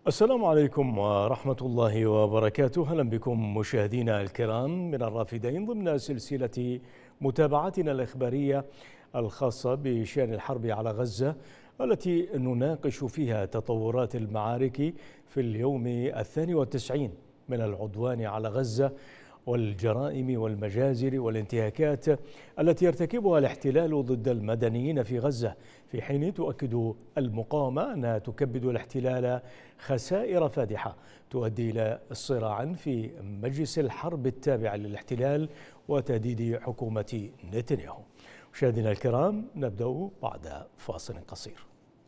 السلام عليكم ورحمة الله وبركاته. أهلا بكم مشاهدينا الكرام من الرافدين ضمن سلسلة متابعتنا الإخبارية الخاصة بشأن الحرب على غزة، التي نناقش فيها تطورات المعارك في اليوم 92 من العدوان على غزة والجرائم والمجازر والانتهاكات التي يرتكبها الاحتلال ضد المدنيين في غزة، في حين تؤكد المقاومة أنها تكبد الاحتلال خسائر فادحة تؤدي إلى الصراع في مجلس الحرب التابع للاحتلال وتهديد حكومة نتنياهو. مشاهدينا الكرام، نبدأ بعد فاصل قصير.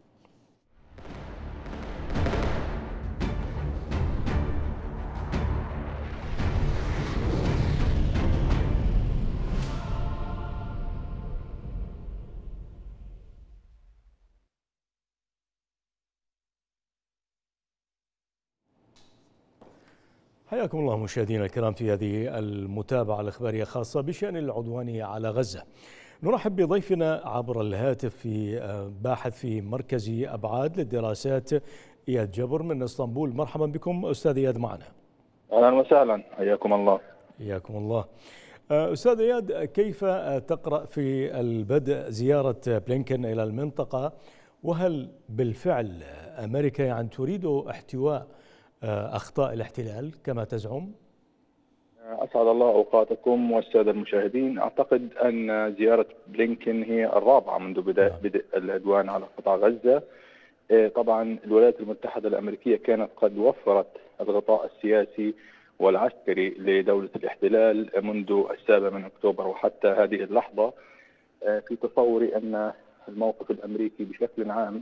حياكم الله مشاهدينا الكرام في هذه المتابعة الإخبارية الخاصة بشأن العدوان على غزة. نرحب بضيفنا عبر الهاتف في باحث في مركز أبعاد للدراسات إياد جبر من اسطنبول. مرحبا بكم أستاذ إياد معنا. أهلا وسهلا، حياكم الله. حياكم الله. أستاذ إياد، كيف تقرأ في البدء زيارة بلينكن إلى المنطقة، وهل بالفعل أمريكا تريد احتواء أخطاء الاحتلال كما تزعم؟ أسعد الله أوقاتكم والسادة المشاهدين. أعتقد أن زيارة بلينكن هي الرابعة منذ بدء العدوان على قطاع غزة. طبعا الولايات المتحدة الأمريكية كانت قد وفرت الغطاء السياسي والعسكري لدولة الاحتلال منذ 7 أكتوبر وحتى هذه اللحظة. في تصوري أن الموقف الأمريكي بشكل عام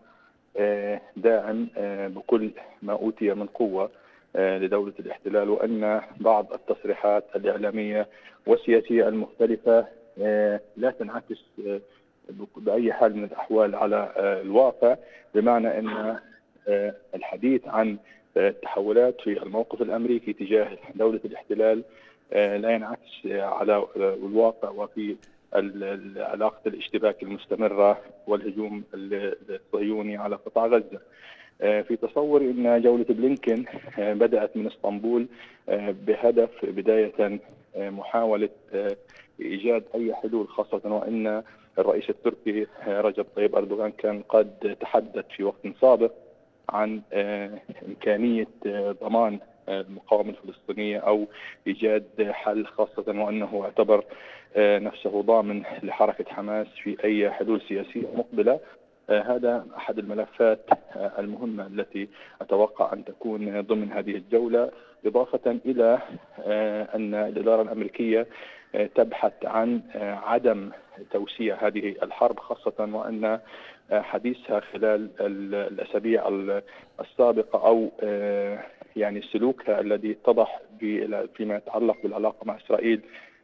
داعم بكل ما أوتي من قوة لدولة الاحتلال، وأن بعض التصريحات الإعلامية والسياسية المختلفة لا تنعكس بأي حال من الأحوال على الواقع، بمعنى أن الحديث عن التحولات في الموقف الأمريكي تجاه دولة الاحتلال لا ينعكس على الواقع وفي علاقة الاشتباك المستمرة والهجوم الصهيوني على قطاع غزة. في تصوري أن جولة بلينكن بدأت من اسطنبول بهدف بداية محاولة إيجاد أي حلول، خاصة وأن الرئيس التركي رجب طيب أردوغان كان قد تحدث في وقت سابق عن إمكانية ضمان المقاومة الفلسطينية أو إيجاد حل، خاصة وأنه اعتبر نفسه ضامن لحركة حماس في أي حلول سياسية مقبلة. هذا أحد الملفات المهمة التي أتوقع أن تكون ضمن هذه الجولة، إضافة إلى أن الإدارة الأمريكية تبحث عن عدم توسيع هذه الحرب، خاصة وأن حديثها خلال الأسابيع السابقة أو يعني سلوكها الذي اتضح فيما يتعلق بالعلاقة مع إسرائيل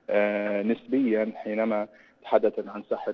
نسبيا، حينما تحدثت عن سحب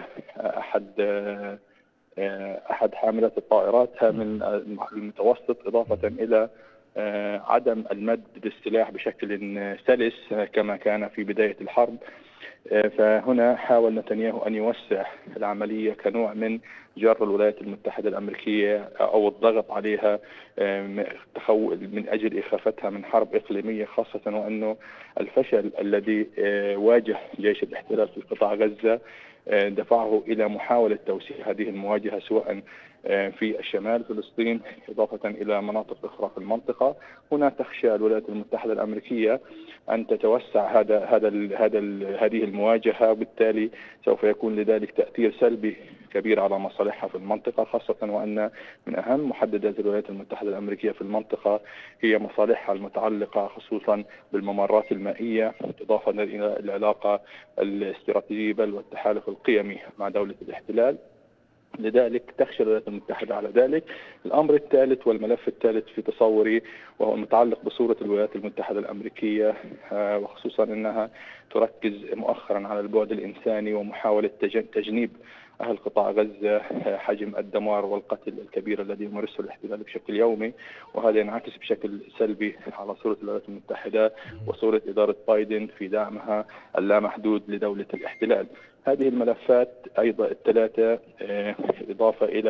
أحد حاملات الطائرات من المتوسط، إضافة إلى عدم المد بالسلاح بشكل سلس كما كان في بداية الحرب. فهنا حاول نتنياهو أن يوسع العملية كنوع من جر الولايات المتحدة الأمريكية أو الضغط عليها من أجل إخافتها من حرب إقليمية، خاصة وأنه الفشل الذي واجه جيش الاحتلال في قطاع غزة دفعه إلى محاولة توسيع هذه المواجهة سواء في الشمال فلسطين إضافة إلى مناطق أخرى في المنطقة. هنا تخشى الولايات المتحدة الأمريكية أن تتوسع هذه المواجهة، وبالتالي سوف يكون لذلك تأثير سلبي كبير على مصالحها في المنطقة، خاصة وأن من أهم محددات الولايات المتحدة الأمريكية في المنطقة هي مصالحها المتعلقة خصوصا بالممرات المائية، إضافة إلى العلاقة الاستراتيجية بل والتحالف القيمي مع دولة الاحتلال. لذلك تخشى الولايات المتحدة على ذلك. الأمر الثالث والملف الثالث في تصوري وهو المتعلق بصورة الولايات المتحدة الأمريكية، وخصوصا أنها تركز مؤخرا على البعد الإنساني ومحاولة تجنيب أهل قطاع غزة حجم الدمار والقتل الكبير الذي يمارسه الاحتلال بشكل يومي، وهذا ينعكس بشكل سلبي على صورة الولايات المتحدة وصورة إدارة بايدن في دعمها اللامحدود لدولة الاحتلال. هذه الملفات أيضا الثلاثة إضافة إلى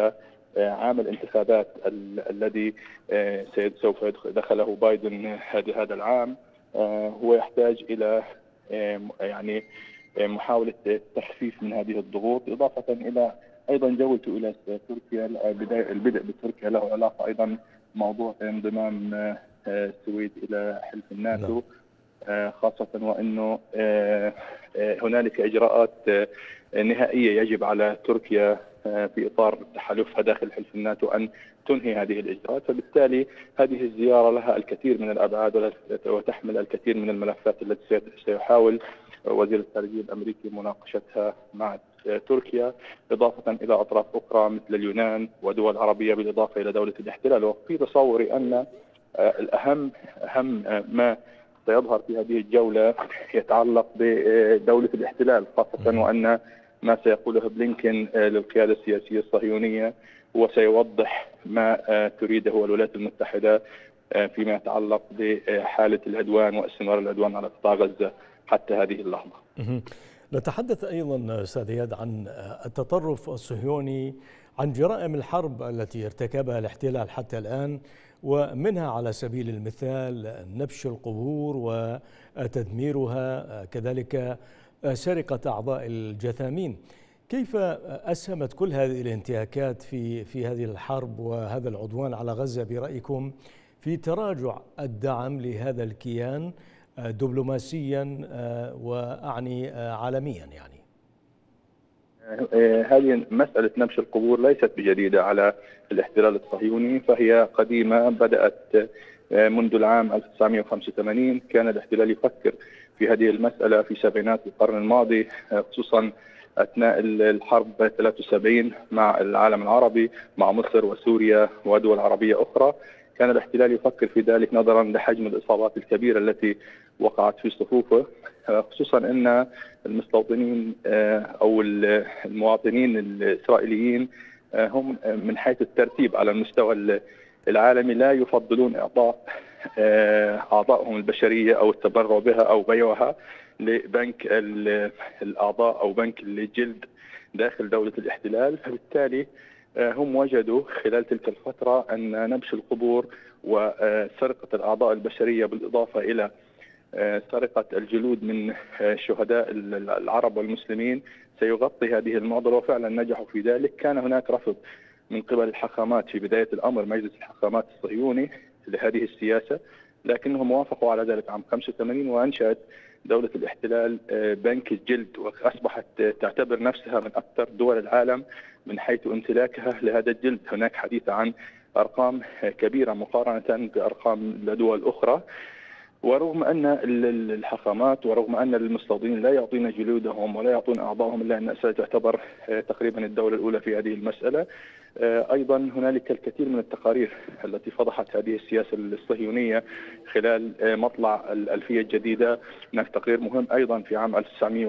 عام الانتخابات الذي سوف دخله بايدن هذا العام هو يحتاج إلى يعني محاولة التخفيف من هذه الضغوط، إضافة إلى أيضا جولته إلى تركيا. البدء بتركيا له علاقة أيضا موضوع انضمام السويد إلى حلف الناتو، خاصة وأنه هنالك إجراءات نهائية يجب على تركيا في إطار تحالفها داخل حلف الناتو أن تنهي هذه الإجراءات، فبالتالي هذه الزيارة لها الكثير من الأبعاد وتحمل الكثير من الملفات التي سيحاول وزير الخارجية الأمريكي مناقشتها مع تركيا، إضافة إلى أطراف أخرى مثل اليونان ودول عربية بالإضافة إلى دولة الاحتلال. وفي تصوري أن الأهم ما سيظهر في هذه الجولة يتعلق بدولة الاحتلال، خاصة وأن ما سيقوله بلينكين للقيادة السياسية الصهيونية هو سيوضح ما تريده الولايات المتحدة فيما يتعلق بحالة العدوان واستمرار العدوان على قطاع غزة حتى هذه اللحظة. نتحدث أيضا أستاذ إياد عن التطرف الصهيوني، عن جرائم الحرب التي ارتكبها الاحتلال حتى الآن، ومنها على سبيل المثال نبش القبور وتدميرها، كذلك سرقة أعضاء الجثامين. كيف أسهمت كل هذه الانتهاكات في هذه الحرب وهذا العدوان على غزة برأيكم في تراجع الدعم لهذا الكيان دبلوماسيا وأعني عالميا؟ يعني هذه مسألة نبش القبور ليست بجديدة على الاحتلال الصهيوني، فهي قديمة، بدأت منذ العام 1985. كان الاحتلال يفكر في هذه المسألة في سبعينات القرن الماضي، خصوصا أثناء الحرب 73 مع العالم العربي، مع مصر وسوريا ودول عربية أخرى. كان الاحتلال يفكر في ذلك نظرا لحجم الإصابات الكبيرة التي وقعت في صفوفه، خصوصا أن المستوطنين أو المواطنين الإسرائيليين هم من حيث الترتيب على المستوى العالمي لا يفضلون إعطاء أعضائهم البشرية أو التبرع بها أو بيعها لبنك الأعضاء أو بنك الجلد داخل دولة الاحتلال. فبالتالي هم وجدوا خلال تلك الفترة أن نبش القبور وسرقة الأعضاء البشرية بالإضافة إلى سرقة الجلود من شهداء العرب والمسلمين سيغطي هذه المعضلة، وفعلا نجحوا في ذلك. كان هناك رفض من قبل الحاخامات في بداية الأمر، مجلس الحاخامات الصهيوني لهذه السياسة، لكنهم وافقوا على ذلك عام 85 وأنشأت دولة الاحتلال بنك الجلد، وأصبحت تعتبر نفسها من أكثر دول العالم من حيث امتلاكها لهذا الجلد. هناك حديث عن أرقام كبيرة مقارنة بأرقام الدول الأخرى. ورغم أن الحاخامات ورغم أن المستوطنين لا يعطون جلودهم ولا يعطون أعضائهم، إلا أن إسرائيل تعتبر تقريبا الدولة الأولى في هذه المسألة. أيضا هنالك الكثير من التقارير التي فضحت هذه السياسة الصهيونية خلال مطلع الألفية الجديدة. هناك تقرير مهم أيضا في عام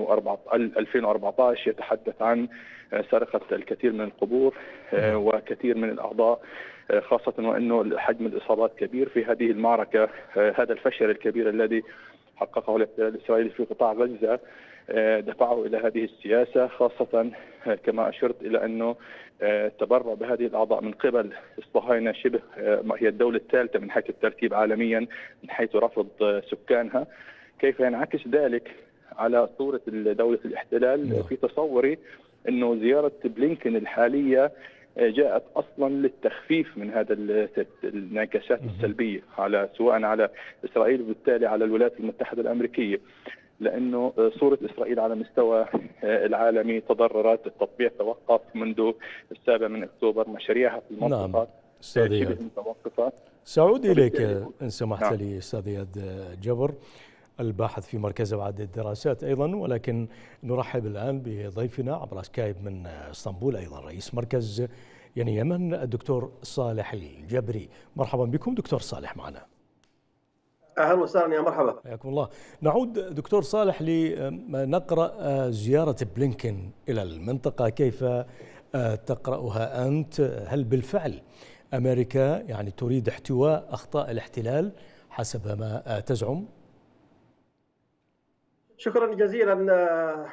2014 يتحدث عن سرقة الكثير من القبور وكثير من الأعضاء، خاصة وأنه حجم الإصابات كبير في هذه المعركة. هذا الفشل الكبير الذي حققه الاحتلال الإسرائيلي في قطاع غزة دفعه إلى هذه السياسة، خاصة كما أشرت إلى أنه التبرع بهذه الأعضاء من قبل الصهاينة شبه هي الدولة الثالثة من حيث الترتيب عالميا من حيث رفض سكانها. كيف ينعكس ذلك على صورة دولة الاحتلال؟ في تصوري أنه زيارة بلينكين الحالية جاءت اصلا للتخفيف من هذا الانعكاسات السلبيه على سواء على اسرائيل وبالتالي على الولايات المتحده الامريكيه، لانه صوره اسرائيل على مستوى العالمي تضررت، التطبيع توقف منذ 7 أكتوبر، مشاريعها في المنطقه شبه متوقفه. سأعود اليك ان سمحت لي استاذ اياد جبر، الباحث في مركز أبعاد الدراسات أيضا، ولكن نرحب الآن بضيفنا عبر سكايب من اسطنبول أيضا رئيس مركز يمن الدكتور صالح الجبري. مرحبا بكم دكتور صالح معنا. أهلا وسهلا، يا مرحبا، حياكم الله. نعود دكتور صالح لنقرأ زيارة بلينكين إلى المنطقة، كيف تقرأها أنت؟ هل بالفعل أمريكا تريد احتواء أخطاء الاحتلال حسب ما تزعم؟ شكرا جزيلا.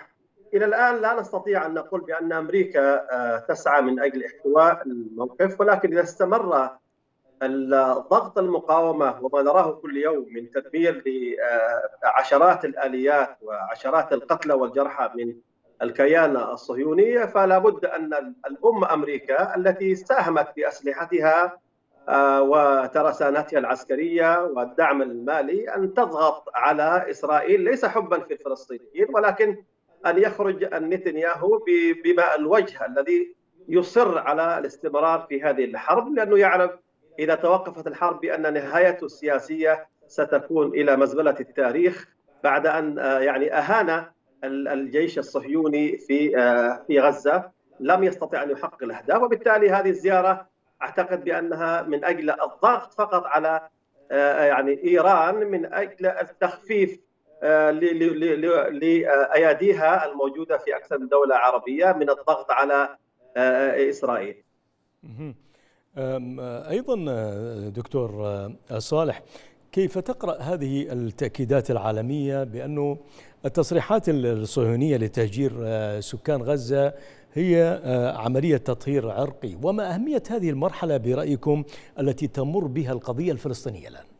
إلى الآن لا نستطيع أن نقول بأن أمريكا تسعى من أجل احتواء الموقف، ولكن إذا استمر ضغط المقاومة وما نراه كل يوم من تدمير لعشرات الآليات وعشرات القتلى والجرحى من الكيان الصهيوني، فلا بد أن الأم أمريكا التي ساهمت بأسلحتها وترسانتها العسكرية والدعم المالي أن تضغط على إسرائيل، ليس حبا في الفلسطينيين، ولكن أن يخرج نتنياهو بما الوجه الذي يصر على الاستمرار في هذه الحرب، لأنه يعلم إذا توقفت الحرب بأن نهايته السياسية ستكون إلى مزبلة التاريخ، بعد أن يعني أهان الجيش الصهيوني في غزة، لم يستطع أن يحقق الأهداف. وبالتالي هذه الزيارة أعتقد بأنها من أجل الضغط فقط على يعني إيران، من أجل التخفيف لأياديها الموجودة في أكثر من دولة عربية من الضغط على إسرائيل. أيضا دكتور صالح، كيف تقرأ هذه التأكيدات العالمية بأن التصريحات الصهيونية لتهجير سكان غزة هي عملية تطهير عرقي، وما أهمية هذه المرحلة برأيكم التي تمر بها القضية الفلسطينية الآن؟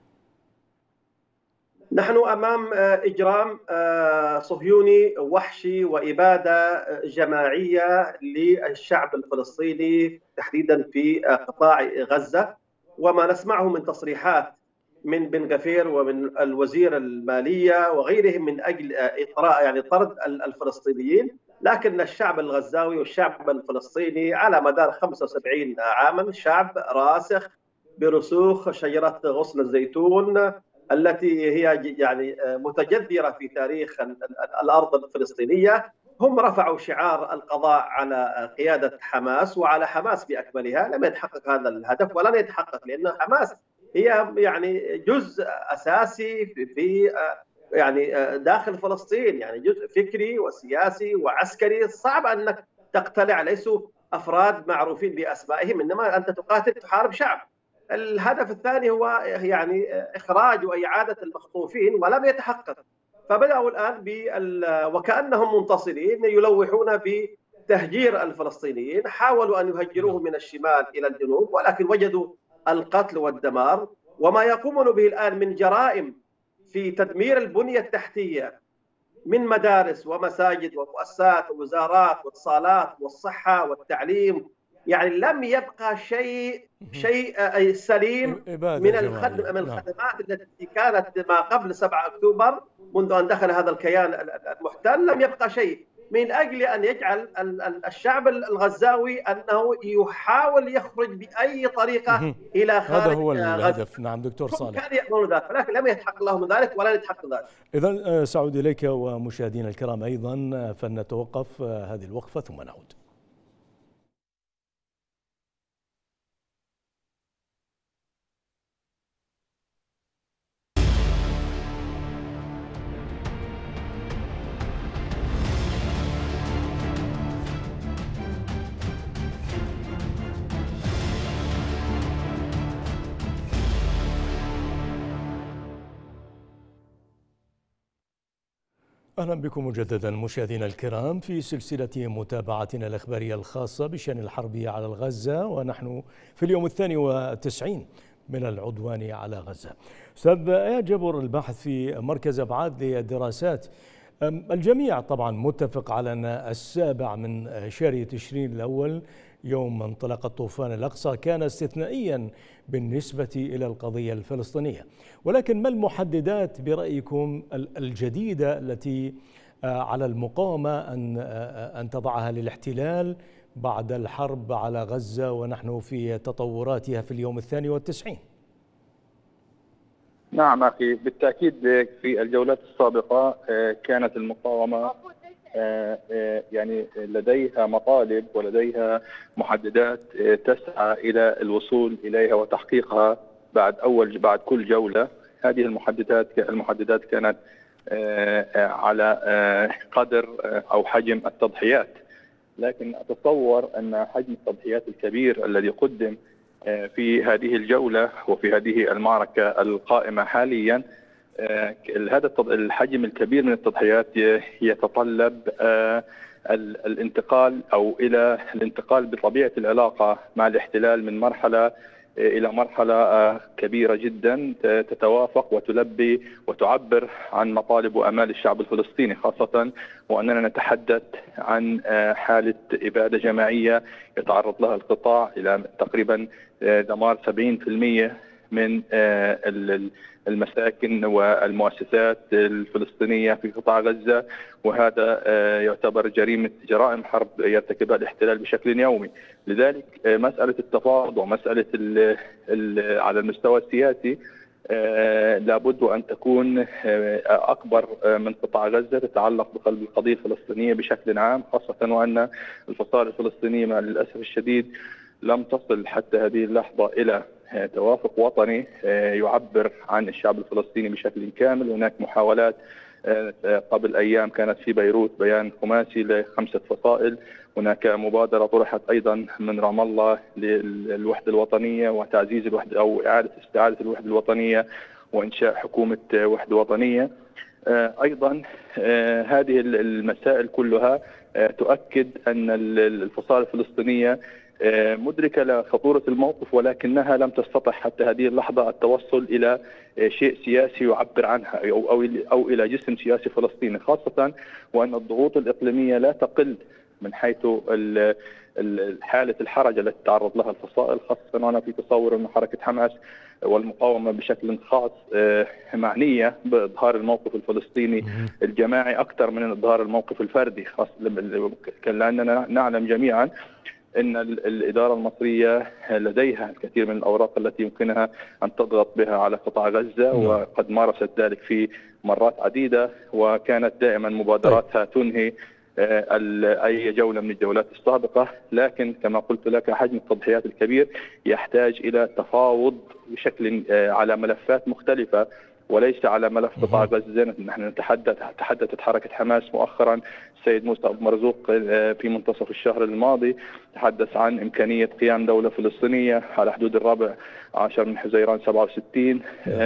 نحن أمام إجرام صهيوني وحشي وإبادة جماعية للشعب الفلسطيني تحديدا في قطاع غزة، وما نسمعه من تصريحات من بن غفير ومن الوزير المالية وغيرهم من أجل يعني طرد الفلسطينيين، لكن الشعب الغزاوي والشعب الفلسطيني على مدار 75 عاما شعب راسخ برسوخ شجرة غصن الزيتون التي هي يعني متجذرة في تاريخ الأرض الفلسطينية. هم رفعوا شعار القضاء على قيادة حماس وعلى حماس بأكملها، لم يتحقق هذا الهدف ولن يتحقق، لأن حماس هي يعني جزء أساسي في يعني داخل فلسطين، يعني جزء فكري وسياسي وعسكري صعب أنك تقتلع، ليسوا أفراد معروفين بأسمائهم، إنما أنت تقاتل تحارب شعب. الهدف الثاني هو يعني إخراج وإعادة المخطوفين ولم يتحقق، فبدأوا الآن وكأنهم منتصرين يلوحون بتهجير الفلسطينيين، حاولوا أن يهجروهم من الشمال إلى الجنوب ولكن وجدوا القتل والدمار، وما يقومون به الآن من جرائم في تدمير البنية التحتية من مدارس ومساجد ومؤسسات ووزارات واتصالات والصحة والتعليم، يعني لم يبقى شيء سليم من الخدمات التي كانت ما قبل 7 أكتوبر منذ أن دخل هذا الكيان المحتل، لم يبقى شيء من أجل أن يجعل الشعب الغزاوي أنه يحاول يخرج بأي طريقة إلى خارج هذا هو الهدف. نعم دكتور صالح، كانوا يأمرون ذلك ولكن لم يتحقق لهم ذلك ولن يتحقق ذلك. إذن سأعود إليك ومشاهدينا الكرام أيضا، فلنتوقف هذه الوقفة ثم نعود. أهلا بكم مجددا مشاهدينا الكرام في سلسلة متابعتنا الإخبارية الخاصة بشأن الحرب على غزة، ونحن في اليوم 92 من العدوان على غزة. أستاذ إياد جبر، الباحث في مركز أبعاد للدراسات، الجميع طبعا متفق على أن 7 من شهر تشرين الأول يوم انطلاق الطوفان الأقصى كان استثنائيا بالنسبة إلى القضية الفلسطينية، ولكن ما المحددات برأيكم الجديدة التي على المقاومة أن تضعها للاحتلال بعد الحرب على غزة ونحن في تطوراتها في اليوم 92؟ نعم أخي، بالتأكيد في الجولات السابقة كانت المقاومة يعني لديها مطالب ولديها محددات تسعى إلى الوصول إليها وتحقيقها بعد كل جولة. هذه المحددات كانت على قدر أو حجم التضحيات، لكن أتصور أن حجم التضحيات الكبير الذي قدم في هذه الجولة وفي هذه المعركة القائمة حاليا هذا الحجم الكبير من التضحيات يتطلب الانتقال أو إلى الانتقال بطبيعة العلاقة مع الاحتلال من مرحلة إلى مرحلة كبيرة جدا تتوافق وتلبي وتعبر عن مطالب وأمال الشعب الفلسطيني، خاصة وأننا نتحدث عن حالة إبادة جماعية يتعرض لها القطاع إلى تقريبا دمار 70% من المساكن والمؤسسات الفلسطينية في قطاع غزة، وهذا يعتبر جرائم حرب يرتكبها الاحتلال بشكل يومي. لذلك مسألة التفاوض ومسألة على المستوى السياسي لابد أن تكون أكبر من قطاع غزة، تتعلق بقلب القضية الفلسطينية بشكل عام، خاصة وأن الفصائل الفلسطينية مع للأسف الشديد لم تصل حتى هذه اللحظة إلى توافق وطني يعبر عن الشعب الفلسطيني بشكل كامل. هناك محاولات قبل أيام كانت في بيروت بيان خماسي ل5 فصائل، هناك مبادرة طرحت أيضا من رام الله للوحدة الوطنية وتعزيز الوحدة أو استعادة الوحدة الوطنية وإنشاء حكومة وحدة وطنية. أيضا هذه المسائل كلها تؤكد أن الفصائل الفلسطينية مدركة لخطورة الموقف، ولكنها لم تستطع حتى هذه اللحظة التوصل إلى شيء سياسي يعبر عنها أو إلى جسم سياسي فلسطيني، خاصة وأن الضغوط الإقليمية لا تقل من حيث حالة الحرج التي تعرض لها الفصائل، خاصة وأنا في تصور أن حركة حماس والمقاومة بشكل خاص معنية بإظهار الموقف الفلسطيني الجماعي أكثر من إظهار الموقف الفردي، خاصة لأننا نعلم جميعا أن الإدارة المصرية لديها الكثير من الأوراق التي يمكنها أن تضغط بها على قطاع غزة، وقد مارست ذلك في مرات عديدة، وكانت دائما مبادراتها تنهي أي جولة من الجولات السابقة. لكن كما قلت لك حجم التضحيات الكبير يحتاج إلى تفاوض بشكل على ملفات مختلفة وليس على ملف قطاع غزة. نحن تحدثت حركة حماس مؤخرا، السيد موسى أبو مرزوق في منتصف الشهر الماضي تحدث عن إمكانية قيام دولة فلسطينية على حدود 14 من حزيران 67،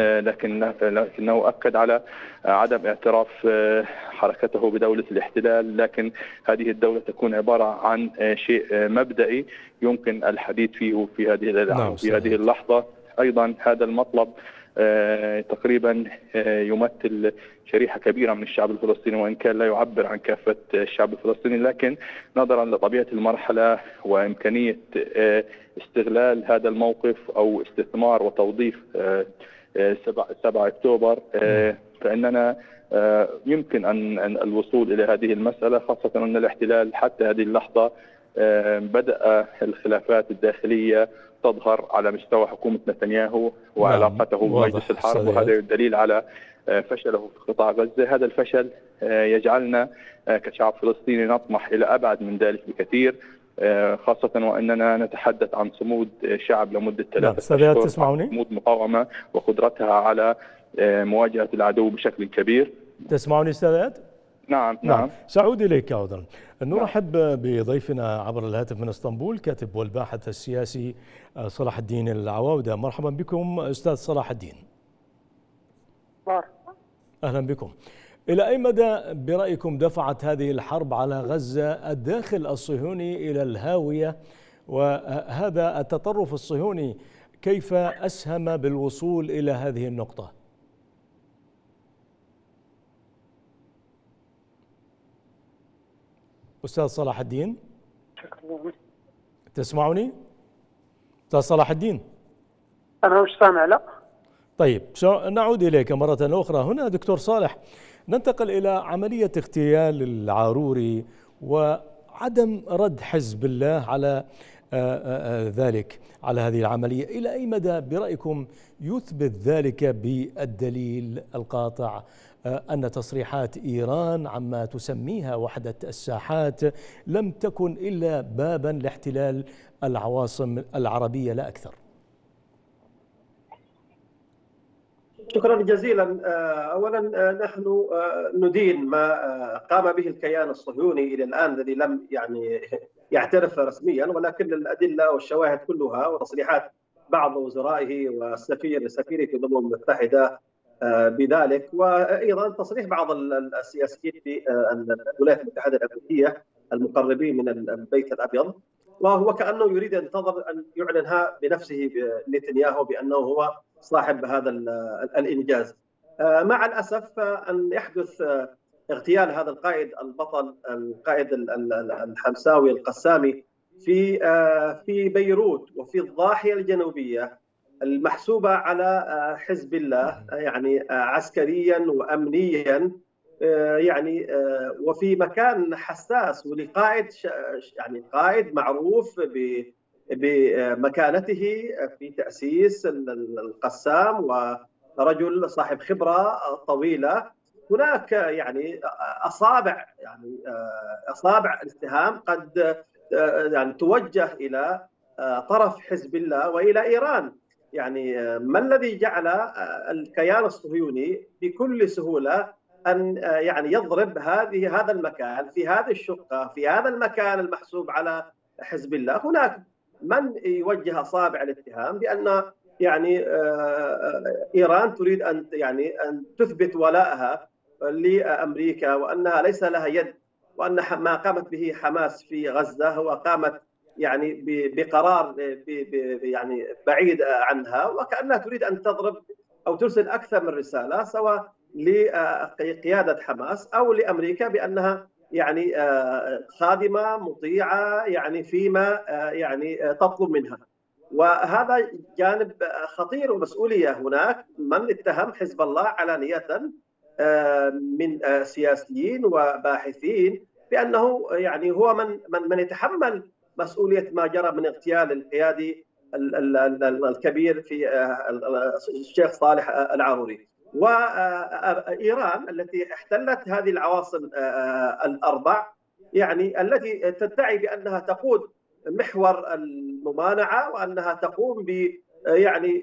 لكنه أكد على عدم اعتراف حركته بدولة الاحتلال، لكن هذه الدولة تكون عبارة عن شيء مبدئي يمكن الحديث فيه في هذه اللحظة. أيضا هذا المطلب تقريبا يمثل شريحة كبيرة من الشعب الفلسطيني، وإن كان لا يعبر عن كافة الشعب الفلسطيني، لكن نظرا لطبيعة المرحلة وإمكانية استغلال هذا الموقف أو استثمار وتوظيف 7 أكتوبر، فإننا يمكن أن الوصول إلى هذه المسألة، خاصة أن الاحتلال حتى هذه اللحظة بدأ الخلافات الداخلية تظهر على مستوى حكومة نتنياهو وعلاقته بمجلس الحرب، وهذا الدليل على فشله في قطاع غزة. هذا الفشل يجعلنا كشعب فلسطيني نطمح إلى أبعد من ذلك بكثير، خاصة وأننا نتحدث عن صمود شعب لمدة 3 أشهر، صمود مقاومة وقدرتها على مواجهة العدو بشكل كبير. تسمعني أستاذ؟ نعم. سأعود إليك عودا. نرحب بضيفنا عبر الهاتف من اسطنبول كاتب والباحث السياسي صلاح الدين العواودة. مرحبا بكم أستاذ صلاح الدين. أهلا بكم. إلى أي مدى برأيكم دفعت هذه الحرب على غزة الداخل الصهيوني إلى الهاوية، وهذا التطرف الصهيوني كيف أسهم بالوصول إلى هذه النقطة؟ أستاذ صلاح الدين، تسمعني؟ أستاذ صلاح الدين، أنا مش سامع. لا طيب نعود إليك مرة أخرى. هنا دكتور صالح، ننتقل إلى عملية اغتيال العاروري وعدم رد حزب الله على ذلك، على هذه العملية. إلى أي مدى برأيكم يثبت ذلك بالدليل القاطع أن تصريحات إيران عما تسميها وحدة الساحات لم تكن إلا بابا لاحتلال العواصم العربية لا أكثر؟ شكرا جزيلا. أولا نحن ندين ما قام به الكيان الصهيوني إلى الآن الذي لم يعترف رسميا، ولكن الأدلة والشواهد كلها وتصريحات بعض وزرائه وسفيره في الأمم المتحدة بذلك. وايضا تصريح بعض السياسيين في الولايات المتحده الامريكيه المقربين من البيت الابيض، وهو كانه يريد ان ينتظر ان يعلنها بنفسه نتنياهو بانه هو صاحب هذا الانجاز. مع الاسف ان يحدث اغتيال هذا القائد البطل، القائد الحمساوي القسامي في بيروت وفي الضاحيه الجنوبيه المحسوبه على حزب الله، يعني عسكريا وامنيا، يعني وفي مكان حساس، ولقائد يعني قائد معروف بمكانته في تأسيس القسام ورجل صاحب خبرة طويلة. هناك يعني أصابع الاتهام قد يعني توجه إلى طرف حزب الله وإلى إيران. يعني ما الذي جعل الكيان الصهيوني بكل سهولة أن يعني يضرب هذا المكان في هذه الشقة في هذا المكان المحسوب على حزب الله؟ هناك من يوجه أصابع الاتهام بأن يعني إيران تريد أن تثبت ولاءها لأمريكا، وأنها ليس لها يد، وأن ما قامت به حماس في غزة هو قامت يعني بقرار يعني بعيد عنها، وكأنها تريد أن تضرب أو ترسل أكثر من رسالة سواء لقيادة حماس أو لأمريكا بأنها يعني خادمة مطيعة يعني فيما يعني تطلب منها. وهذا جانب خطير ومسؤولية. هناك من اتهم حزب الله علانية من سياسيين وباحثين بأنه يعني هو من يتحمل مسؤولية ما جرى من اغتيال القيادي الكبير في الشيخ صالح العاروري. وإيران التي احتلت هذه العواصم الأربع، يعني التي تدعي بأنها تقود محور الممانعة وأنها تقوم ب يعني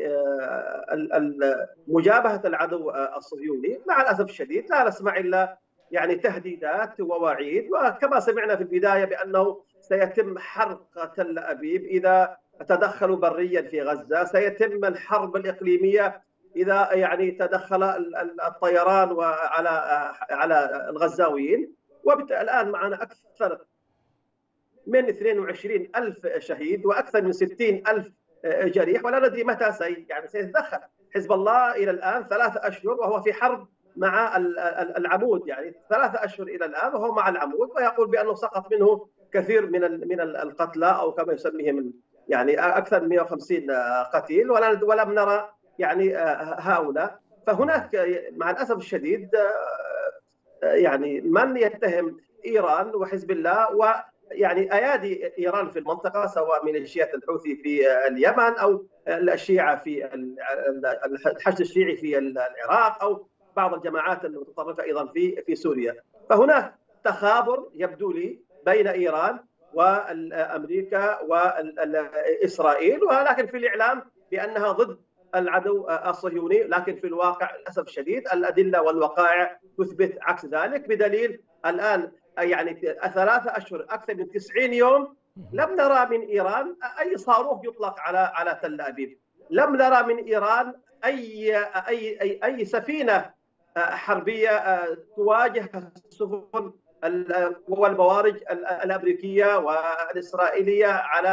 مجابهة العدو الصهيوني، مع الأسف الشديد لا نسمع إلا يعني تهديدات ووعيد. وكما سمعنا في البداية بأنه سيتم حرق تل أبيب إذا تدخلوا بريا في غزة، سيتم الحرب الإقليمية إذا يعني تدخل الطيران على الغزاويين. الآن معنا أكثر من 22,000 شهيد وأكثر من 60,000 جريح، ولا ندري متى سيتدخل حزب الله. إلى الآن 3 أشهر وهو في حرب مع العمود، يعني 3 أشهر إلى الآن وهو مع العمود، ويقول بأنه سقط منه كثير من القتلى، أو كما يسميهم يعني أكثر من 150 قتيل، ولم نرى يعني هؤلاء. فهناك مع الأسف الشديد يعني من يتهم إيران وحزب الله ويعني أيادي إيران في المنطقة، سواء ميليشيات الحوثي في اليمن أو الشيعة في الحشد الشيعي في العراق أو بعض الجماعات المتطرفة أيضا في سوريا. فهناك تخابر يبدو لي بين إيران وأمريكا وإسرائيل، ولكن في الإعلام بأنها ضد العدو الصهيوني، لكن في الواقع للأسف الشديد الأدلة والوقائع تثبت عكس ذلك. بدليل الآن يعني 3 أشهر أكثر من 90 يوم لم نرى من إيران أي صاروخ يطلق على تل أبيب، لم نرى من إيران أي سفينة حربية تواجه السفن والبوارج الأمريكية والإسرائيلية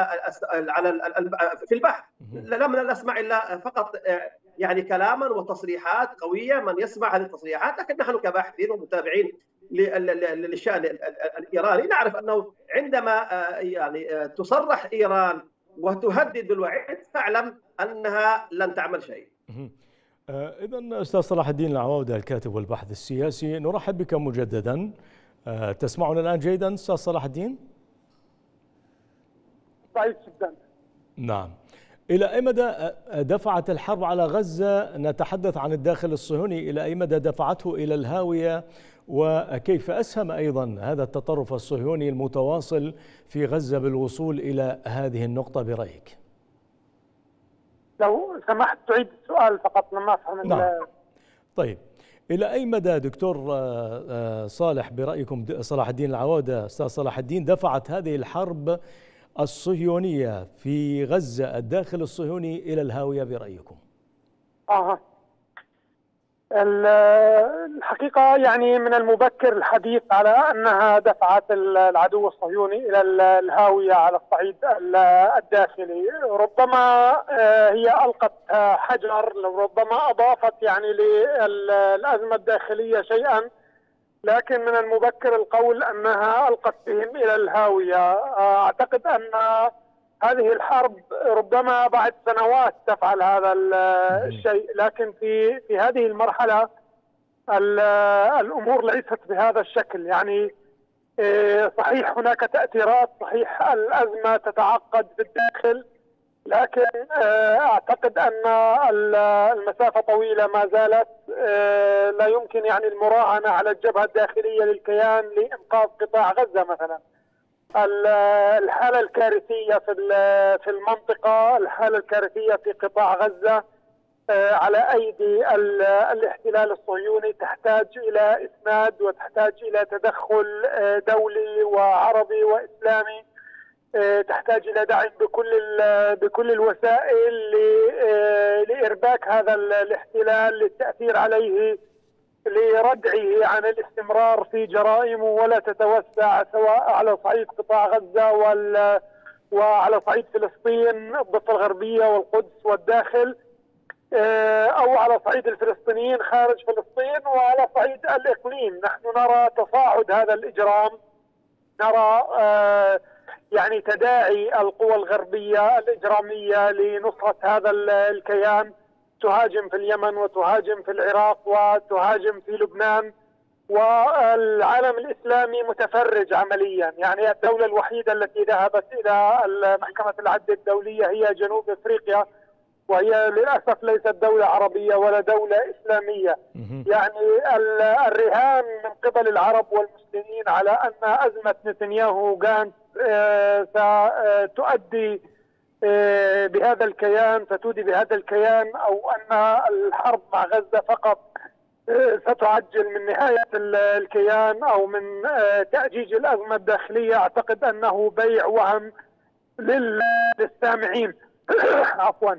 في البحر. لم نسمع إلا فقط يعني كلاما وتصريحات قوية، من يسمع هذه التصريحات. لكن نحن كباحثين ومتابعين للشأن الإيراني نعرف أنه عندما يعني تصرح إيران وتهدد بالوعيد فاعلم أنها لن تعمل شيء. إذن أستاذ صلاح الدين العواودة الكاتب والباحث السياسي، نرحب بك مجددا. تسمعنا الآن جيدا أستاذ صلاح الدين؟ ضعيف جدا. نعم. إلى أي مدى دفعت الحرب على غزة، نتحدث عن الداخل الصهيوني، إلى أي مدى دفعته إلى الهاوية، وكيف أسهم أيضا هذا التطرف الصهيوني المتواصل في غزة بالوصول إلى هذه النقطة برأيك؟ لو سمحت تعيد السؤال فقط لما أفهم. نعم. طيب، إلى أي مدى دكتور صالح برأيكم صلاح الدين العواودة، أستاذ صلاح الدين، دفعت هذه الحرب الصهيونية في غزة الداخل الصهيوني إلى الهاوية برأيكم؟ الحقيقة يعني من المبكر الحديث على أنها دفعت العدو الصهيوني إلى الهاوية على الصعيد الداخلي. ربما هي ألقت حجر، ربما أضافت يعني للأزمة الداخلية شيئا، لكن من المبكر القول أنها ألقت بهم إلى الهاوية. أعتقد أن هذه الحرب ربما بعد سنوات تفعل هذا الشيء، لكن في هذه المرحلة الأمور ليست بهذا الشكل. يعني صحيح هناك تأثيرات، صحيح الأزمة تتعقد في الداخل، لكن أعتقد أن المسافة طويلة ما زالت. لا يمكن يعني المراهنة على الجبهة الداخلية للكيان لإنقاذ قطاع غزة مثلا. الحالة الكارثية في المنطقة، الحالة الكارثية في قطاع غزة على أيدي الاحتلال الصهيوني تحتاج إلى إسناد وتحتاج إلى تدخل دولي وعربي وإسلامي، تحتاج إلى دعم بكل الوسائل لإرباك هذا الاحتلال، للتأثير عليه، لردعه عن الاستمرار في جرائمه ولا تتوسع، سواء على صعيد قطاع غزة وعلى صعيد فلسطين الضفة الغربية والقدس والداخل، أو على صعيد الفلسطينيين خارج فلسطين، وعلى صعيد الإقليم. نحن نرى تصاعد هذا الإجرام، نرى يعني تداعي القوى الغربية الإجرامية لنصرة هذا الكيان، تهاجم في اليمن وتهاجم في العراق وتهاجم في لبنان، والعالم الإسلامي متفرج عمليا. يعني الدولة الوحيدة التي ذهبت إلى محكمة العدل الدولية هي جنوب أفريقيا، وهي للأسف ليست دولة عربية ولا دولة إسلامية. يعني الرهان من قبل العرب والمسلمين على أن أزمة نتنياهو وغانتس ستؤدي بهذا الكيان، ستودي بهذا الكيان، أو أن الحرب مع غزة فقط ستعجل من نهاية الكيان أو من تأجيج الأزمة الداخلية. أعتقد أنه بيع وهم للسامعين عفوا.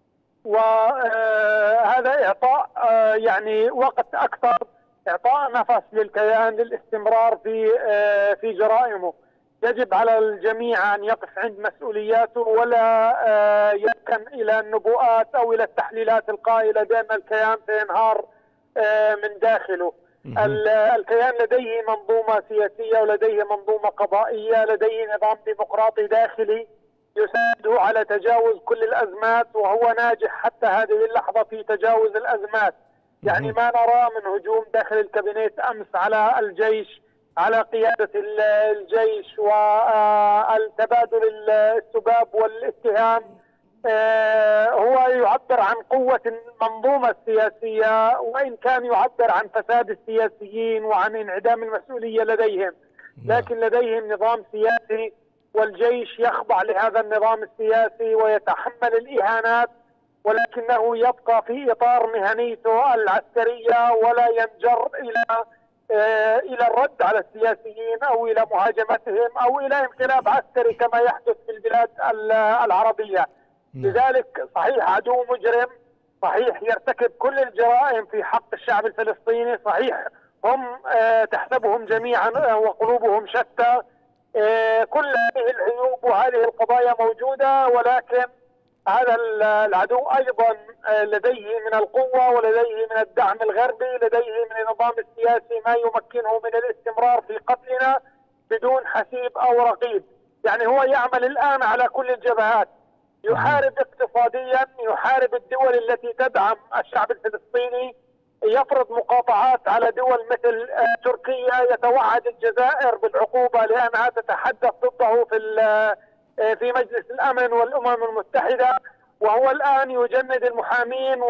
وهذا إعطاء يعني وقت أكثر، إعطاء نفس للكيان للاستمرار في جرائمه. يجب على الجميع أن يقف عند مسؤولياته ولا يركن إلى النبوءات أو إلى التحليلات القائلة بأن الكيان سينهار من داخله. الكيان لديه منظومة سياسية ولديه منظومة قضائية، لديه نظام ديمقراطي داخلي يساعده على تجاوز كل الأزمات، وهو ناجح حتى هذه اللحظة في تجاوز الأزمات. يعني ما نرى من هجوم داخل الكابينيت أمس على الجيش، على قيادة الجيش، والتبادل السباب والاتهام، هو يعبر عن قوة المنظومة السياسية، وإن كان يعبر عن فساد السياسيين وعن انعدام المسؤولية لديهم، لكن لديهم نظام سياسي، والجيش يخضع لهذا النظام السياسي ويتحمل الإهانات، ولكنه يبقى في إطار مهنيته العسكرية ولا ينجر إلى الرد على السياسيين أو إلى مهاجمتهم أو إلى انقلاب عسكري كما يحدث في البلاد العربية. لذلك صحيح عدو مجرم، صحيح يرتكب كل الجرائم في حق الشعب الفلسطيني، صحيح هم تحسبهم جميعا وقلوبهم شتى، كل هذه العيوب وهذه القضايا موجودة، ولكن هذا العدو أيضا لديه من القوة ولديه من الدعم الغربي، لديه من النظام السياسي ما يمكنه من الاستمرار في قتلنا بدون حسيب أو رقيب. يعني هو يعمل الآن على كل الجبهات، يحارب اقتصاديا، يحارب الدول التي تدعم الشعب الفلسطيني، يفرض مقاطعات على دول مثل تركيا، يتوعد الجزائر بالعقوبة لأنها تتحدث ضده في مجلس الأمن والأمم المتحدة، وهو الآن يجند المحامين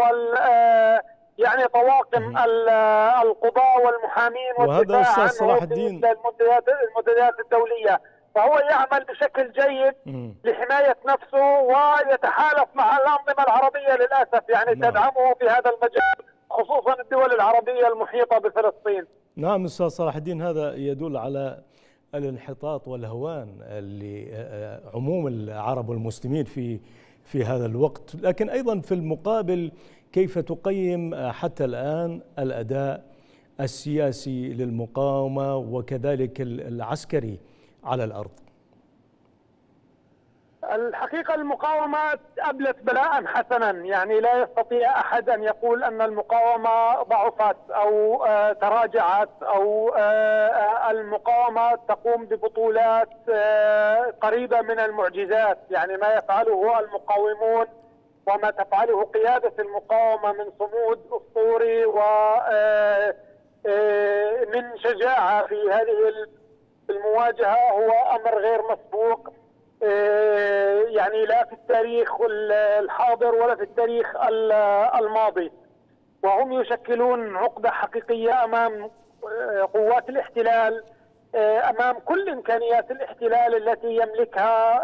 يعني طواقم القضاء والمحامين والدفاع عنه في المنتديات الدولية. فهو يعمل بشكل جيد لحماية نفسه ويتحالف مع الأنظمة العربية للأسف، يعني تدعمه في هذا المجال، خصوصا الدول العربية المحيطة بفلسطين. نعم أستاذ صلاح الدين، هذا يدل على الانحطاط والهوان لعموم العرب والمسلمين في هذا الوقت، لكن أيضا في المقابل كيف تقيم حتى الآن الأداء السياسي للمقاومة وكذلك العسكري على الأرض؟ الحقيقة المقاومة أبلت بلاء حسنا، يعني لا يستطيع أحد أن يقول أن المقاومة ضعفت أو تراجعت أو المقاومة تقوم ببطولات قريبة من المعجزات. يعني ما يفعله المقاومون وما تفعله قيادة المقاومة من صمود أسطوري ومن شجاعة في هذه المواجهة هو أمر غير مسبوق، يعني لا في التاريخ الحاضر ولا في التاريخ الماضي. وهم يشكلون عقدة حقيقية أمام قوات الاحتلال، أمام كل إمكانيات الاحتلال التي يملكها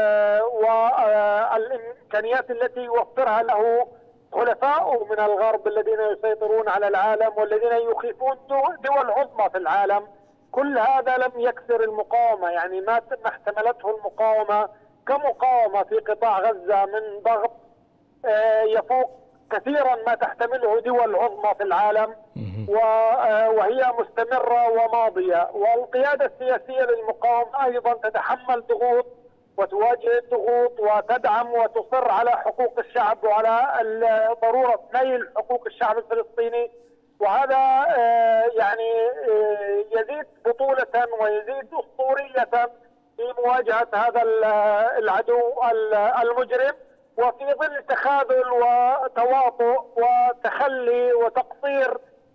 والإمكانيات التي يوفرها له حلفاؤه من الغرب الذين يسيطرون على العالم والذين يخيفون دول عظمى في العالم. كل هذا لم يكسر المقاومة، يعني ما احتملته المقاومة كمقاومة في قطاع غزة من ضغط يفوق كثيرا ما تحتمله دول عظمى في العالم، وهي مستمرة وماضية. والقيادة السياسية للمقاومة أيضا تتحمل ضغوط وتواجه الضغوط وتدعم وتصر على حقوق الشعب وعلى ضرورة نيل حقوق الشعب الفلسطيني، وهذا يعني يزيد بطولة ويزيد أسطورية في مواجهة هذا العدو المجرم، وفي ظل تخاذل وتواطؤ وتخلي وتقصير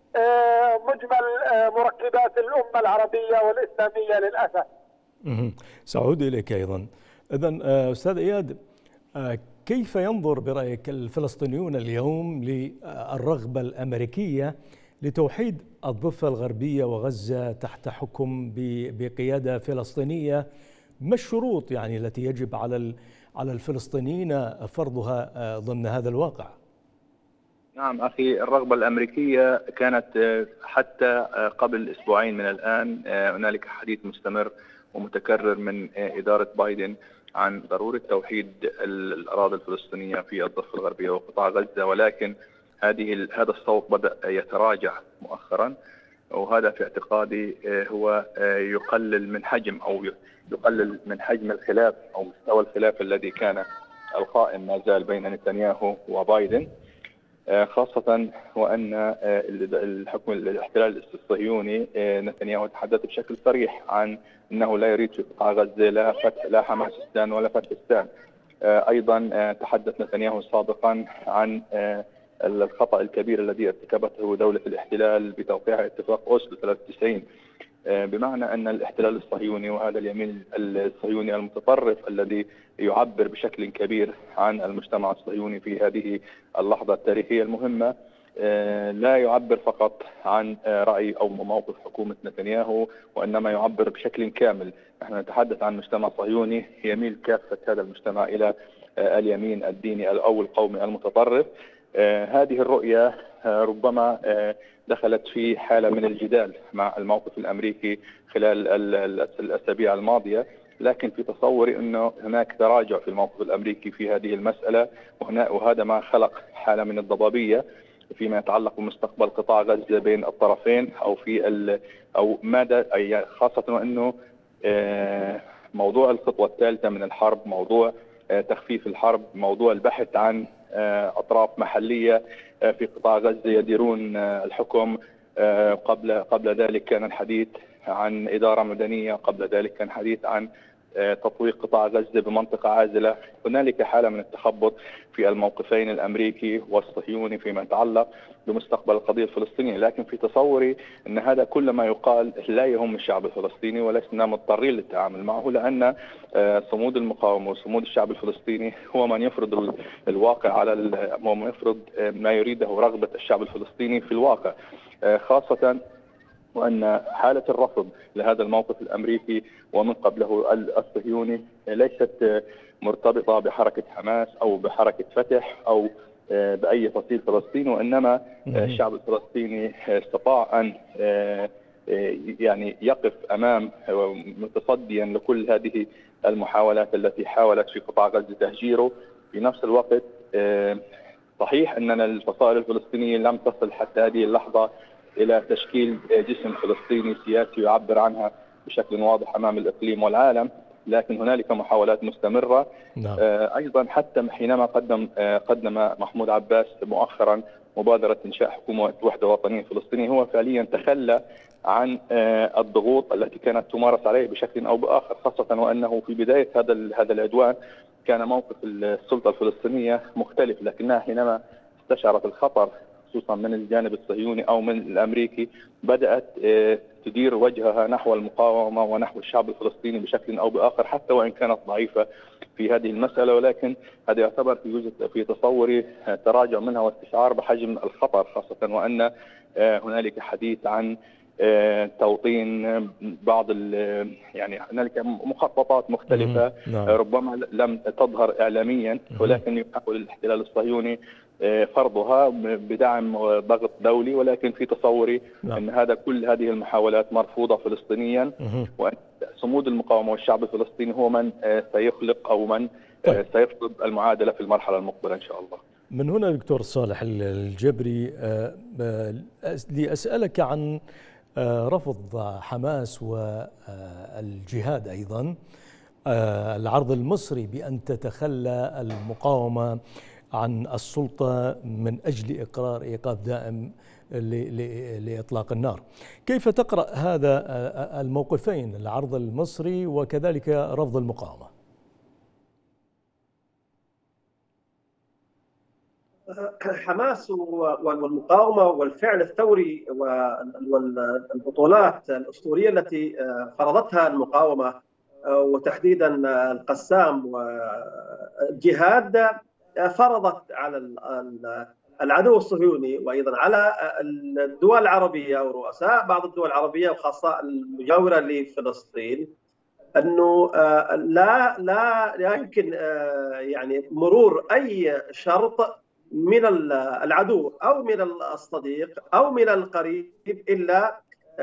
مجمل مركبات الأمة العربية والإسلامية للأسف. سأعود إليك أيضا. إذن أستاذ إياد، كيف ينظر برأيك الفلسطينيون اليوم للرغبة الأمريكية لتوحيد الضفة الغربية وغزة تحت حكم بقيادة فلسطينية؟ ما الشروط يعني التي يجب على الفلسطينيين فرضها ضمن هذا الواقع؟ نعم أخي، الرغبة الأمريكية كانت حتى قبل أسبوعين من الآن هنالك حديث مستمر ومتكرر من إدارة بايدن عن ضرورة توحيد الأراضي الفلسطينية في الضفة الغربية وقطاع غزة، ولكن هذا الصوت بدأ يتراجع مؤخرا، وهذا في اعتقادي هو يقلل من حجم الخلاف أو مستوى الخلاف الذي كان القائم ما زال بين نتنياهو وبايدن، خاصة وأن الحكم الاحتلال الصهيوني نتنياهو تحدث بشكل صريح عن أنه لا يريد في قطاع غزة لا حماسستان ولا فتحستان. أيضا تحدث نتنياهو سابقا عن الخطأ الكبير الذي ارتكبته دولة الاحتلال بتوقيع اتفاق أوسلو 93، بمعنى أن الاحتلال الصهيوني وهذا اليمين الصهيوني المتطرف الذي يعبر بشكل كبير عن المجتمع الصهيوني في هذه اللحظة التاريخية المهمة، لا يعبر فقط عن رأي أو موقف حكومة نتنياهو، وإنما يعبر بشكل كامل. نحن نتحدث عن مجتمع صهيوني يميل كافة هذا المجتمع إلى اليمين الديني أو القومي المتطرف. هذه الرؤية ربما دخلت في حالة من الجدال مع الموقف الأمريكي خلال الأسابيع الماضية، لكن في تصوري أنه هناك تراجع في الموقف الأمريكي في هذه المسألة، وهذا ما خلق حالة من الضبابية فيما يتعلق بمستقبل قطاع غزة بين الطرفين، أو ماذا، خاصة وأنه موضوع الخطوة الثالثة من الحرب، موضوع تخفيف الحرب، موضوع البحث عن أطراف محلية في قطاع غزة يديرون الحكم. قبل ذلك كان الحديث عن إدارة مدنية، قبل ذلك كان حديث عن تطويق قطاع غزة بمنطقة عازلة. هنالك حالة من التخبط في الموقفين الأمريكي والصهيوني فيما يتعلق بمستقبل القضية الفلسطينية، لكن في تصوري أن هذا كل ما يقال لا يهم الشعب الفلسطيني ولسنا مضطرين للتعامل معه، لأن صمود المقاومة وصمود الشعب الفلسطيني هو من يفرض الواقع ومن يفرض ما يريده رغبة الشعب الفلسطيني في الواقع، خاصة وأن حالة الرفض لهذا الموقف الأمريكي ومن قبله الصهيوني ليست مرتبطة بحركة حماس أو بحركة فتح أو بأي فصيل فلسطيني، وإنما الشعب الفلسطيني استطاع أن يعني يقف أمام متصديا لكل هذه المحاولات التي حاولت في قطاع غزة تهجيره. في نفس الوقت صحيح أننا الفصائل الفلسطينية لم تصل حتى هذه اللحظة إلى تشكيل جسم فلسطيني سياسي يعبر عنها بشكل واضح أمام الإقليم والعالم، لكن هنالك محاولات مستمرة. نعم. أيضا حتى حينما قدم محمود عباس مؤخرا مبادرة إنشاء حكومة وحدة وطنية فلسطينية، هو فعليا تخلى عن الضغوط التي كانت تمارس عليه بشكل أو بآخر، خاصة وأنه في بداية هذا العدوان كان موقف السلطة الفلسطينية مختلف، لكنها حينما استشعرت الخطر خصوصا من الجانب الصهيوني أو من الأمريكي بدأت تدير وجهها نحو المقاومة ونحو الشعب الفلسطيني بشكل أو بآخر، حتى وإن كانت ضعيفة في هذه المسألة. ولكن هذا يعتبر في تصوري تراجع منها واستشعار بحجم الخطر، خاصة وأن هنالك حديث عن توطين بعض يعني هنالك مخططات مختلفة ربما لم تظهر إعلاميا، ولكن يحاول الاحتلال الصهيوني فرضها بدعم ضغط دولي. ولكن في تصوري أن كل هذه المحاولات مرفوضة فلسطينيا، وأن صمود المقاومة والشعب الفلسطيني هو من سيخلق أو من سيفرض المعادلة في المرحلة المقبلة إن شاء الله. من هنا دكتور صالح الجبري لأسألك عن رفض حماس والجهاد أيضا العرض المصري بأن تتخلى المقاومة عن السلطة من أجل إقرار إيقاف دائم لإطلاق النار. كيف تقرأ هذا الموقفين، العرض المصري وكذلك رفض المقاومة؟ حماس والمقاومة والفعل الثوري والبطولات الأسطورية التي فرضتها المقاومة وتحديدا القسام والجهاد فرضت على العدو الصهيوني وأيضا على الدول العربية ورؤساء بعض الدول العربية وخاصة المجاورة لفلسطين أنه لا يمكن يعني مرور أي شرط من العدو أو من الصديق أو من القريب إلا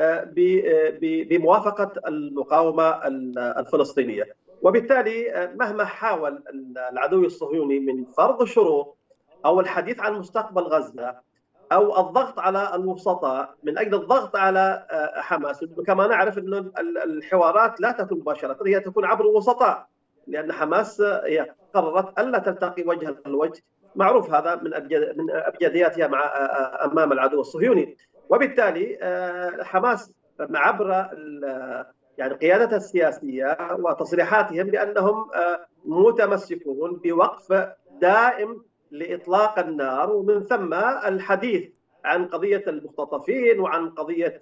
بموافقة المقاومة الفلسطينية. وبالتالي مهما حاول العدو الصهيوني من فرض شروط أو الحديث عن مستقبل غزة أو الضغط على الوسطاء من أجل الضغط على حماس، كما نعرف أن الحوارات لا تكون مباشرة، هي تكون عبر الوسطاء، لأن حماس قررت ألا تلتقي وجها لوجه، معروف هذا من أبجدياتها أمام العدو الصهيوني. وبالتالي حماس عبر يعني قيادتها السياسية وتصريحاتهم بأنهم متمسكون بوقف دائم لإطلاق النار، ومن ثم الحديث عن قضية المختطفين وعن قضية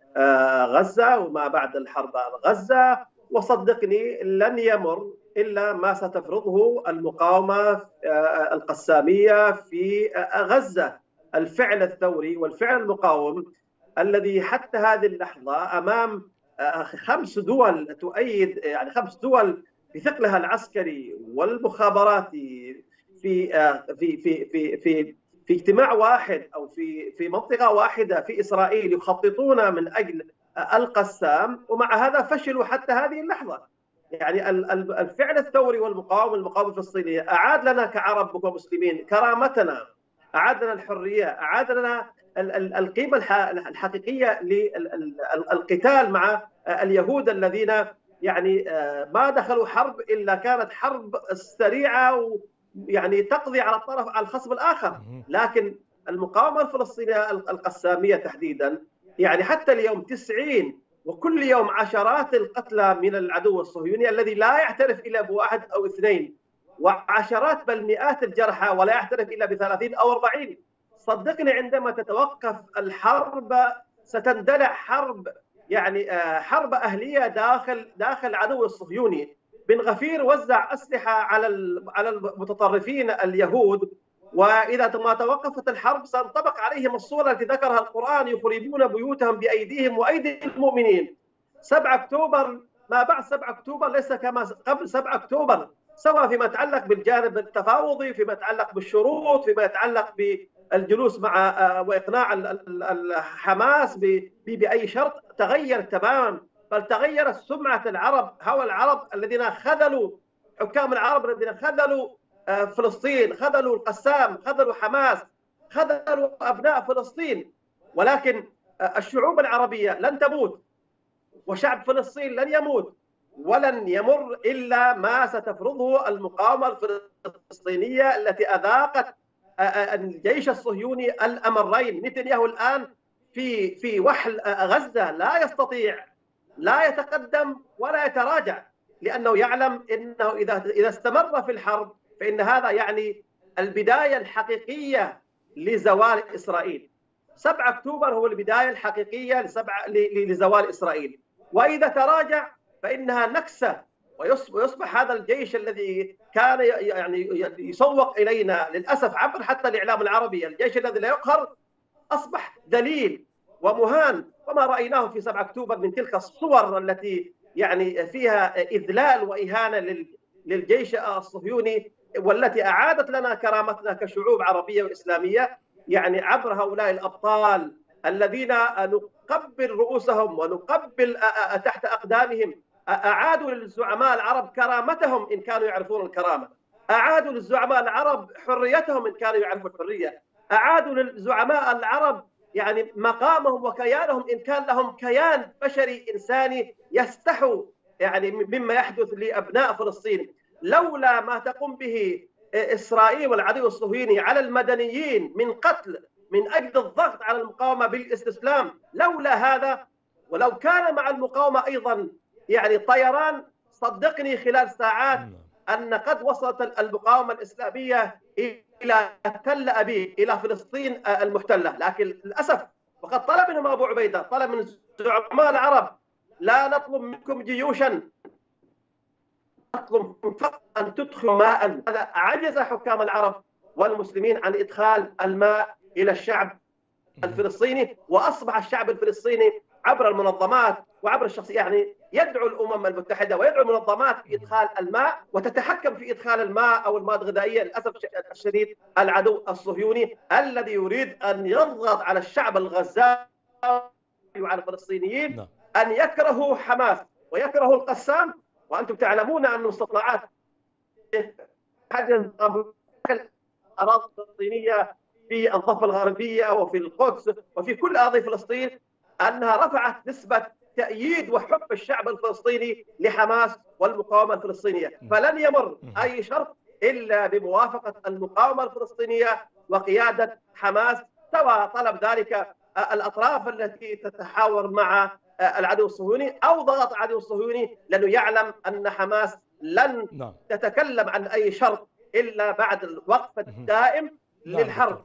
غزة وما بعد الحرب على غزة. وصدقني لن يمر إلا ما ستفرضه المقاومة القسامية في غزة، الفعل الثوري والفعل المقاوم الذي حتى هذه اللحظة أمام 5 دول تؤيد، يعني 5 دول بثقلها العسكري والمخابراتي في في في في في في اجتماع واحد أو في منطقة واحدة في إسرائيل يخططون من أجل القسام، ومع هذا فشلوا حتى هذه اللحظة. يعني الفعل الثوري المقاومة الفلسطينية أعاد لنا كعرب ومسلمين كرامتنا، أعاد لنا الحرية، أعاد لنا القيمة الحقيقية للقتال مع اليهود الذين يعني ما دخلوا حرب إلا كانت حرب سريعة يعني تقضي على الخصم الآخر. لكن المقاومة الفلسطينية القسامية تحديدا يعني حتى اليوم 90 وكل يوم عشرات القتلى من العدو الصهيوني الذي لا يعترف إلا بواحد أو 2، وعشرات بل مئات الجرحى ولا يعترف إلا ب30 أو 40. صدقني عندما تتوقف الحرب ستندلع حرب، يعني حرب أهلية داخل العدو الصهيوني. بن غفير وزع أسلحة على المتطرفين اليهود، وإذا ما توقفت الحرب سينطبق عليهم الصورة التي ذكرها القرآن: يخربون بيوتهم بأيديهم وأيدي المؤمنين. 7 أكتوبر ما بعد 7 أكتوبر ليس كما قبل 7 أكتوبر، سواء فيما يتعلق بالجانب التفاوضي، فيما يتعلق بالشروط، فيما يتعلق بالجلوس مع وإقناع حماس بأي شرط. تغير تماما، بل تغيرت سمعة العرب، هوى العرب الذين خذلوا حكام العرب، الذين خذلوا فلسطين، خذلوا القسام، خذلوا حماس، خذلوا أبناء فلسطين. ولكن الشعوب العربية لن تموت، وشعب فلسطين لن يموت، ولن يمر إلا ما ستفرضه المقاومة الفلسطينية التي أذاقت الجيش الصهيوني الأمرين. نتنياهو الآن في وحل غزة لا يستطيع، لا يتقدم ولا يتراجع، لأنه يعلم أنه إذا استمر في الحرب فإن هذا يعني البداية الحقيقية لزوال إسرائيل. 7 أكتوبر هو البداية الحقيقية لزوال إسرائيل، وإذا تراجع فإنها نكسة، ويصبح هذا الجيش الذي كان يعني يسوق إلينا للأسف عبر حتى الإعلام العربي، الجيش الذي لا يقهر، أصبح ذليل ومهان. وما رأيناه في 7 أكتوبر من تلك الصور التي يعني فيها إذلال وإهانة للجيش الصهيوني، والتي أعادت لنا كرامتنا كشعوب عربية وإسلامية، يعني عبر هؤلاء الأبطال الذين نقبل رؤوسهم ونقبل تحت أقدامهم. أعادوا للزعماء العرب كرامتهم إن كانوا يعرفون الكرامة، أعادوا للزعماء العرب حريتهم إن كانوا يعرفوا الحرية، أعادوا للزعماء العرب يعني مقامهم وكيانهم إن كان لهم كيان بشري إنساني يستحوا يعني مما يحدث لأبناء فلسطين. لولا ما تقوم به إسرائيل والعدو الصهيوني على المدنيين من قتل من أجل الضغط على المقاومة بالاستسلام، لولا هذا، ولو كان مع المقاومة أيضا يعني طيران، صدقني خلال ساعات أن قد وصلت المقاومة الإسلامية إلى تل أبيب، إلى فلسطين المحتلة. لكن للأسف وقد طلب منهم أبو عبيدة، طلب من زعماء العرب: لا نطلب منكم جيوشا، نطلب فقط أن تدخلوا ماء. هذا عجز حكام العرب والمسلمين عن إدخال الماء إلى الشعب الفلسطيني، وأصبح الشعب الفلسطيني عبر المنظمات وعبر الشخصيات يعني يدعو الأمم المتحدة ويدعو المنظمات في إدخال الماء، وتتحكم في إدخال الماء أو المواد الغذائية. للأسف الشديد العدو الصهيوني الذي يريد أن يضغط على الشعب الغزاوي وعلى الفلسطينيين أن يكرهوا حماس ويكرهوا القسام. وأنتم تعلمون أن استطلاعات حجز الأراضي الفلسطينية في الضفة الغربية وفي القدس وفي كل أراضي فلسطين أنها رفعت نسبة تأييد وحب الشعب الفلسطيني لحماس والمقاومة الفلسطينية. فلن يمر أي شرط إلا بموافقة المقاومة الفلسطينية وقيادة حماس، سواء طلب ذلك الأطراف التي تتحاور مع العدو الصهيوني أو ضغط العدو الصهيوني، لأنه يعلم أن حماس لن تتكلم عن أي شرط إلا بعد الوقف الدائم للحرب،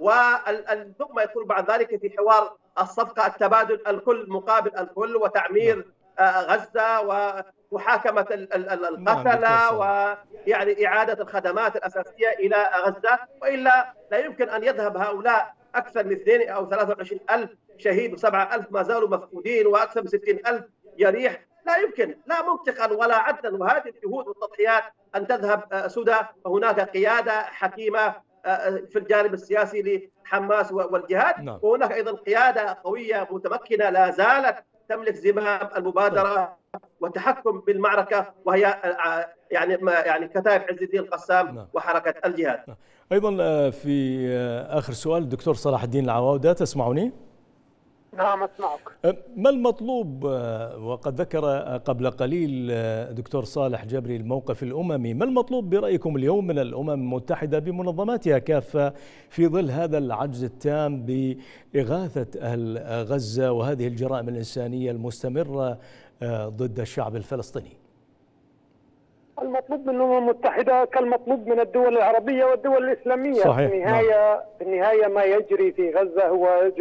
ثم يدخل بعد ذلك في حوار الصفقة، التبادل، الكل مقابل الكل، وتعمير غزة ومحاكمة القتلة ويعني إعادة الخدمات الأساسية إلى غزة. وإلا لا يمكن أن يذهب هؤلاء أكثر من 2 أو 23 ألف شهيد و7 ألف ما زالوا مفقودين وأكثر من 60 ألف جريح. لا يمكن، لا منطقا ولا عدلا. وهذه الجهود والتضحيات أن تذهب سدى، وهناك قيادة حكيمة في الجانب السياسي لحماس والجهاد، وهناك أيضا قيادة قوية متمكنة لا زالت تملك زمام المبادرة والتحكم بالمعركة، وهي يعني كتائب عز الدين القسام وحركة الجهاد. أيضا في آخر سؤال الدكتور صلاح الدين العواودة، تسمعني؟ نعم أسمعك. ما المطلوب؟ وقد ذكر قبل قليل دكتور صالح جبري الموقف الأممي، ما المطلوب برأيكم اليوم من الأمم المتحدة بمنظماتها كافة في ظل هذا العجز التام بإغاثة أهل غزة وهذه الجرائم الإنسانية المستمرة ضد الشعب الفلسطيني؟ المطلوب من الأمم المتحدة كالمطلوب من الدول العربية والدول الإسلامية. صحيح. في النهاية ما يجري في غزة هو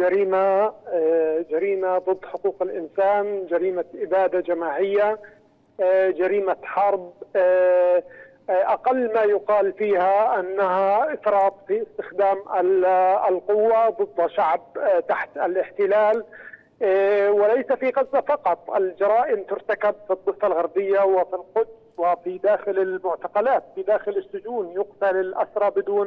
جريمة ضد حقوق الإنسان، جريمة إبادة جماعية، جريمة حرب، أقل ما يقال فيها أنها إفراط في استخدام القوة ضد شعب تحت الاحتلال. وليس في غزة فقط، الجرائم ترتكب في الضفة الغربية وفي القدس وفي داخل المعتقلات، في داخل السجون يقتل الأسرى بدون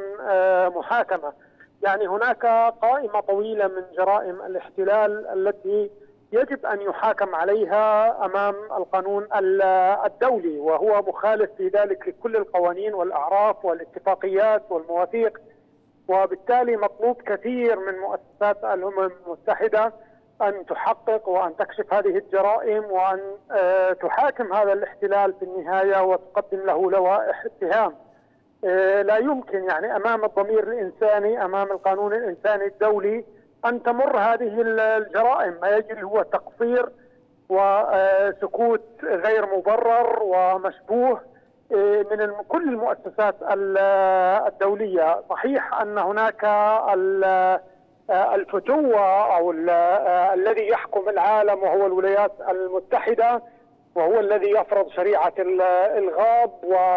محاكمة. يعني هناك قائمة طويلة من جرائم الاحتلال التي يجب أن يحاكم عليها أمام القانون الدولي، وهو مخالف في ذلك لكل القوانين والأعراف والاتفاقيات والمواثيق. وبالتالي مطلوب كثير من مؤسسات الأمم المتحدة أن تحقق وأن تكشف هذه الجرائم وأن تحاكم هذا الاحتلال في النهاية وتقدم له لوائح اتهام. لا يمكن يعني أمام الضمير الإنساني، أمام القانون الإنساني الدولي، أن تمر هذه الجرائم. ما يجري هو تقصير وسكوت غير مبرر ومشبوه من كل المؤسسات الدولية. صحيح أن هناك الفتوة أو الذي يحكم العالم وهو الولايات المتحدة، وهو الذي يفرض شريعة الغاب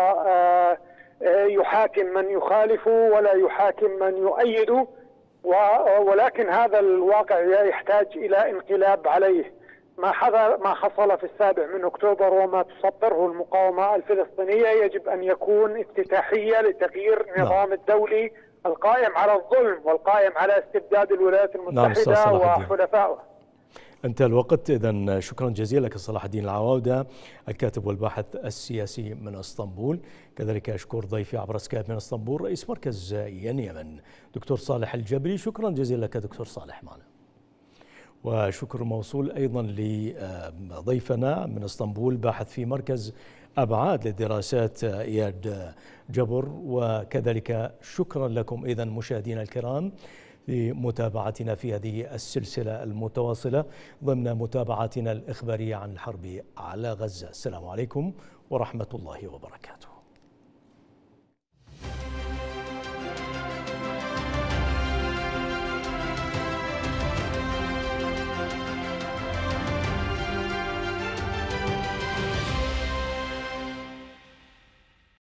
ويحاكم من يخالفه ولا يحاكم من يؤيده، ولكن هذا الواقع يحتاج إلى انقلاب عليه. ما حصل في 7 من أكتوبر وما تصدره المقاومة الفلسطينية يجب أن يكون افتتاحية لتغيير النظام الدولي القائم على الظلم والقائم على استبداد الولايات المتحدة وحلفائها. انتهى الوقت. إذن شكرا جزيلا لك صلاح الدين العواودة، الكاتب والباحث السياسي من اسطنبول. كذلك أشكر ضيفي عبر سكايب من اسطنبول رئيس مركز ينيمن دكتور صالح الجبري. شكرا جزيلا لك دكتور صالح معنا. وشكر موصول أيضا لضيفنا من اسطنبول باحث في مركز أبعاد للدراسات إياد جبر. وكذلك شكرا لكم أيضا مشاهدينا الكرام لمتابعتنا في هذه السلسلة المتواصلة ضمن متابعتنا الإخبارية عن الحرب على غزة. السلام عليكم ورحمة الله وبركاته.